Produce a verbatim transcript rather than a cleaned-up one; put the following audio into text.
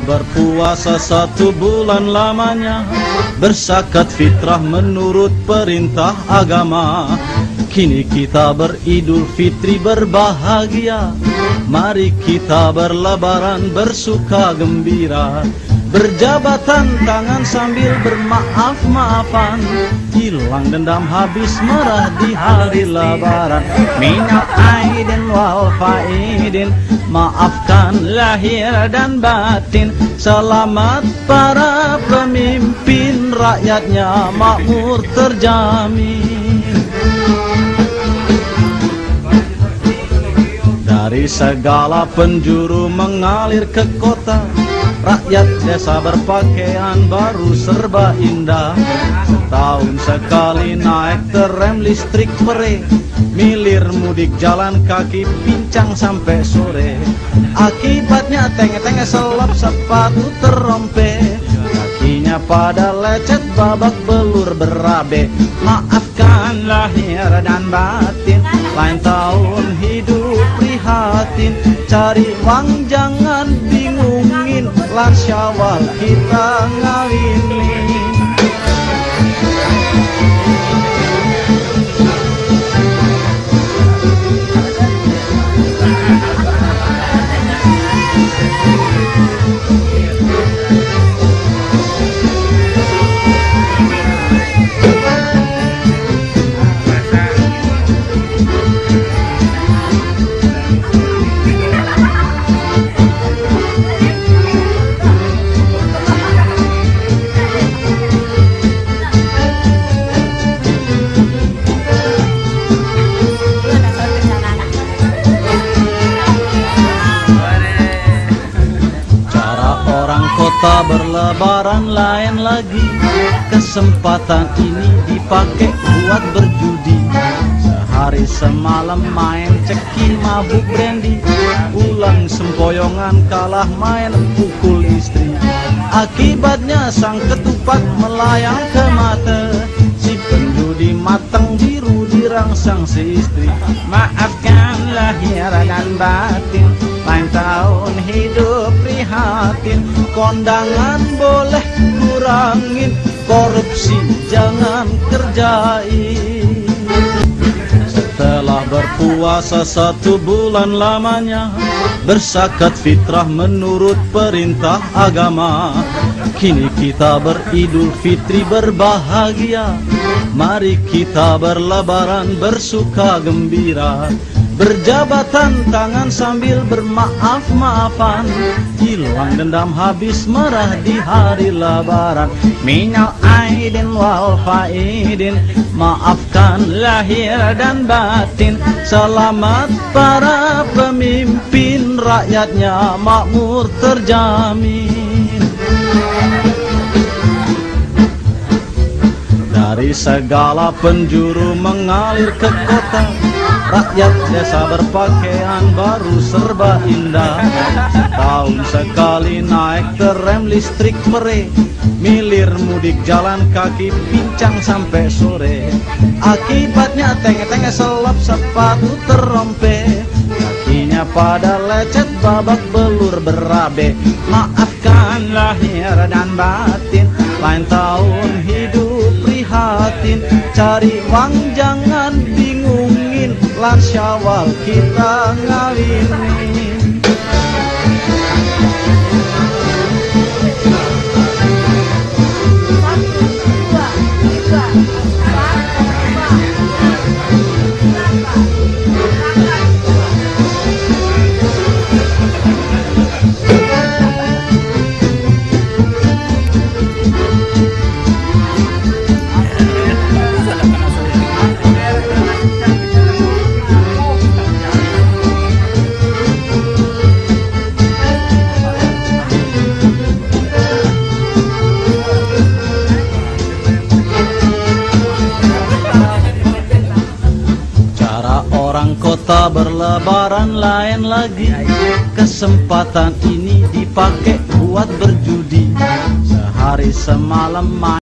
berpuasa satu bulan lamanya, berzakat fitrah menurut perintah agama. Kini kita beridul fitri berbahagia, mari kita berlebaran bersuka gembira. Berjabatan tangan sambil bermaaf-maafan, hilang dendam habis marah di hari lebaran. Minal aidin wal faidin, maafkan lahir dan batin. Selamat para pemimpin, rakyatnya makmur terjamin. Dari segala penjuru mengalir ke kota, rakyat desa berpakaian baru serba indah. Setahun sekali naik terem listrik pere, milir mudik jalan kaki pincang sampai sore. Akibatnya tenge-tenge selap sepatu terompe, kakinya pada lecet babak belur berabe. Maafkan lahir dan batin, lain tahun hidup prihatin. Cari uang jangan bingungin, lan Syawal kita ngawinin. Kota berlebaran lain lagi, kesempatan ini dipakai buat berjudi. Sehari semalam main ceki mabuk brandy, pulang sempoyongan kalah main pukul istri. Akibatnya sang ketupat melayang ke mata, si penjudi matang biru dirangsang si istri. Maafkan lahir dan batin, lain tahun hidup prihatin. Kondangan boleh kurangin, korupsi jangan kerjain. Setelah berpuasa satu bulan lamanya, berzakat fitrah menurut perintah agama. Kini kita beridul fitri berbahagia, mari kita berlebaran bersuka gembira. Berjabatan tangan sambil bermaaf-maafan, hilang dendam habis marah di hari lebaran. Minal aidin wal faidin, maafkan lahir dan batin. Selamat para pemimpin, rakyatnya makmur terjamin. Dari segala penjuru mengalir ke kota, rakyat desa berpakaian baru serba indah. Setahun sekali naik terem listrik pere, milir mudik jalan kaki pincang sampai sore. Akibatnya tenge-tenge selap sepatu terompe, kakinya pada lecet babak belur berabe. Maafkan lahir dan batin, lain tahun hidup prihatin. Cari uang jangan bingungin, lan Syawal kita ngawinin. Kota berlebaran lain lagi, kesempatan ini dipakai buat berjudi. Sehari semalam